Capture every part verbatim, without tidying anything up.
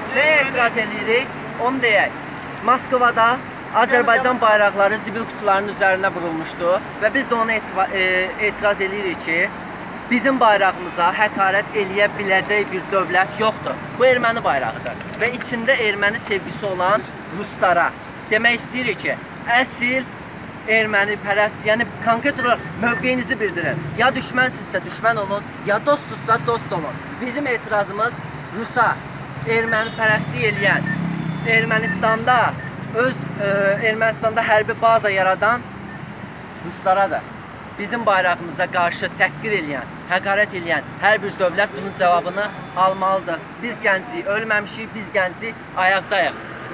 Nəyə etiraz edirik? Onu deyək. Moskvada Azərbaycan bayraqları zibil qutularının üzərində vurulmuşdu və biz də ona etiraz edirik ki, bizim bayrağımıza həqarət eləyə biləcək bir dövlət yoxdur. Bu erməni bayrağıdır və içində erməni sevgisi olan ruslara demək istəyirik ki, əsl erməni pərəst, yəni konkret olaraq mövqeyinizi bildirin. Ya düşmənsizsə düşmən olun, ya dostsuzsa dost olun. Bizim etirazımız Rusa, erməni pərəstlik eləyən, Ermənistanda, öz e, Ermənistanda hərbi baza yaradan Ruslaradır. Bizim bayrağımıza qarşı təhqir eləyən, həqarət eləyən hər bir dövlət bunun cavabını almalıdır. Biz gəncik, ölməmişik, biz gəncik, ayaqdayıq.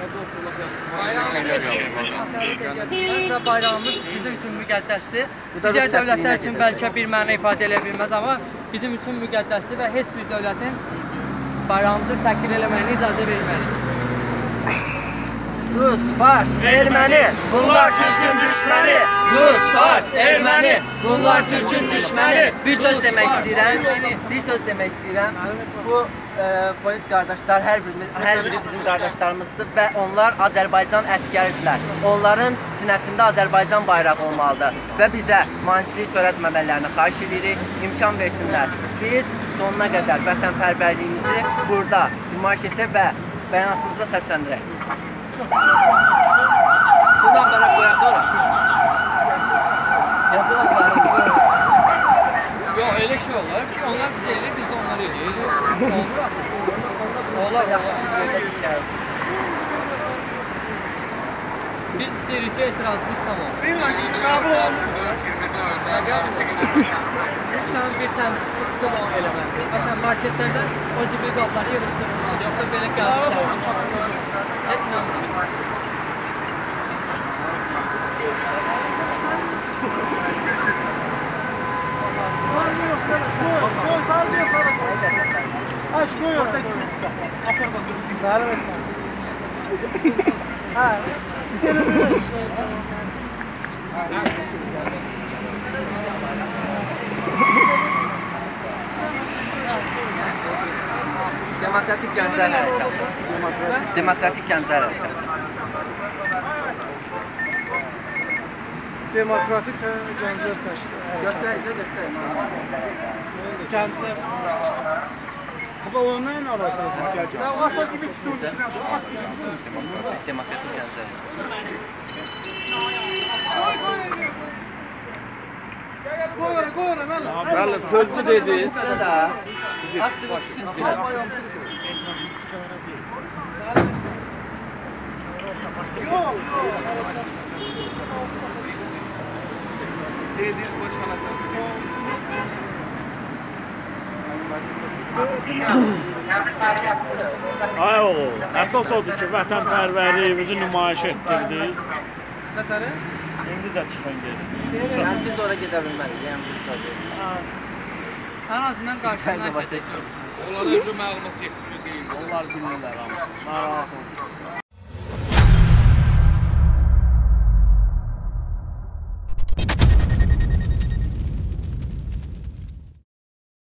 Bayrağımız bizim üçün müqəddəsdir. Digər dövlətlər üçün bəlkə bir məna ifadə edə bilməz, amma bizim üçün müqəddəsdir və heç bir dövlətin bayrağımızı təhqir eləməyini icazə verməyik. Rus, Fars, Erməni, bunlar Türkün düşməni. Rus, Fars, Erməni, bunlar Türkün düşməni. Bir söz demək istəyirəm, bir söz demək istəyirəm. Bu e, polis qardaşlar hər biri, hər biri bizim qardaşlarımızdır və onlar Azərbaycan əskəridirlər. Onların sinəsində Azərbaycan bayrağı olmalıdır və bizə maneçilik törətməmələrini xahiş edirik, imkan versinlər. Biz sonuna qədər vətənpərvərliyimizi burada nümayiş etdirək və bəyanatımızda səsləndirək. Çok çok soğuk. Bundan bana koyak da ora. Yapılan bari. Yok öyle şey olur. Onlar bize elir, biz de onları elir. Olur mu? Oğlan yaxşı bir yerdə dikər. Biz isteyirik ki, etirazımız tamam. Bir kabul olmuyor. Biz sen bir temsilci tutum eləməlidir. Məsələn, marketlərdən o zibil qabları yığışdırılmalı. Yoxsa belə gəlmişlər. Heç inanmıyorum. Tarla yok kardeş. Koy. Koy tarla yok kardeş. Aç koy orada. Tarla yok. Ha. Gel öyle. Demokratik Gənclər Hərəkatı. Demokratik Gənclər Hərəkatı. Demokratik Gənclər Təşkilatı. Göstərəcə göstərəcə. Gənclər. Baba onunla nə alacaqsınız? Ya ata gibi tutuyorsunuz. Demokratik Gənclər Hərəkatı. Koy oraya, koy oraya. Müəllim, sözlü dediniz. Haksız bütün için. Yok. Ay oğul, əsas odur ki, vətənpərvərliyimizi nümayiş etdirdiniz. Nətəri? İndi də çıxın gedin. Yəni biz ora gedə bilmərik. Yəni biz ora. En azından karşısından Başa keçək. düşün. Onlara özü məlumat getdiriyor deyil. Onlar bilirlər hamısını. Narahat olun.